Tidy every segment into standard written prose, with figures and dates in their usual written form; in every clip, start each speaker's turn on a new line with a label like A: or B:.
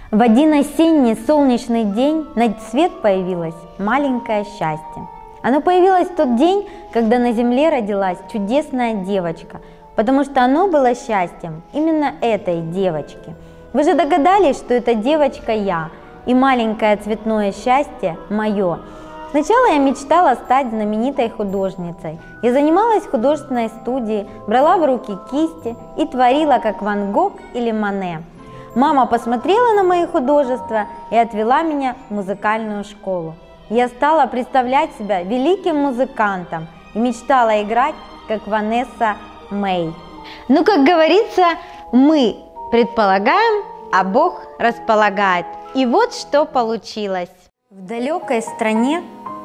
A: В один осенний солнечный день на свет появилось маленькое счастье. Оно появилось в тот день, когда на земле родилась чудесная девочка, потому что оно было счастьем именно этой девочки. Вы же догадались, что эта девочка я, и маленькое цветное счастье мое. Сначала я мечтала стать знаменитой художницей. Я занималась в художественной студии, брала в руки кисти и творила, как Ван Гог или Мане. Мама посмотрела на мои художества и отвела меня в музыкальную школу. Я стала представлять себя великим музыкантом и мечтала играть, как Ванесса Мэй. Ну, как говорится, мы предполагаем, а Бог располагает. И вот что получилось. В далекой стране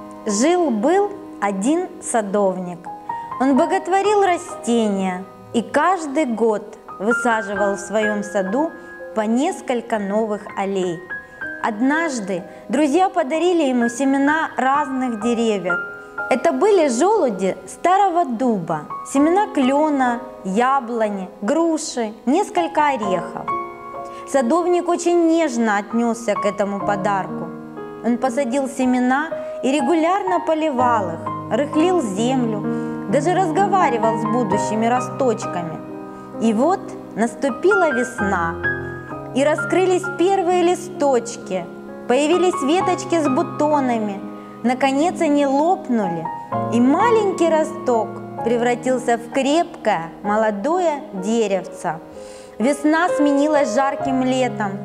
A: жил-был один садовник. Он боготворил растения и каждый год высаживал в своем саду по несколько новых аллей. Однажды друзья подарили ему семена разных деревьев. Это были желуди старого дуба, семена клена, яблони, груши, несколько орехов. Садовник очень нежно отнесся к этому подарку. Он посадил семена и регулярно поливал их, рыхлил землю, даже разговаривал с будущими росточками. И вот наступила весна, и раскрылись первые листочки, появились веточки с бутонами. Наконец они лопнули, и маленький росток превратился в крепкое молодое деревце. Весна сменилась жарким летом.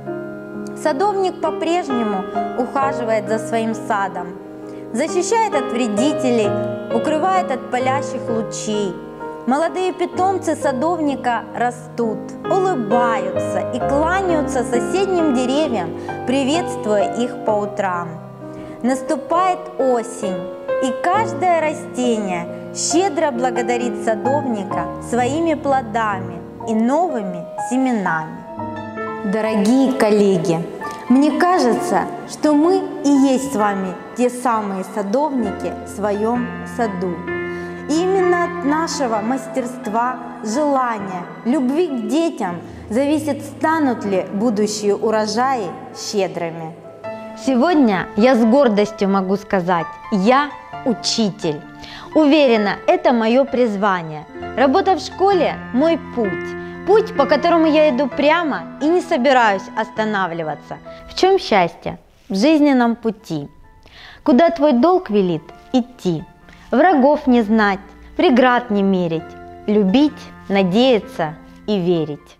A: Садовник по-прежнему ухаживает за своим садом, защищает от вредителей, укрывает от палящих лучей. Молодые питомцы садовника растут, улыбаются и кланяются соседним деревьям, приветствуя их по утрам. Наступает осень, и каждое растение щедро благодарит садовника своими плодами и новыми семенами. Дорогие коллеги, мне кажется, что мы и есть с вами те самые садовники в своем саду. И именно от нашего мастерства, желания, любви к детям зависит, станут ли будущие урожаи щедрыми. Сегодня я с гордостью могу сказать, я учитель. Уверена, это мое призвание. Работа в школе – мой путь. Путь, по которому я иду прямо и не собираюсь останавливаться. В чем счастье? В жизненном пути. Куда твой долг велит идти. Врагов не знать, преград не мерить, любить, надеяться и верить.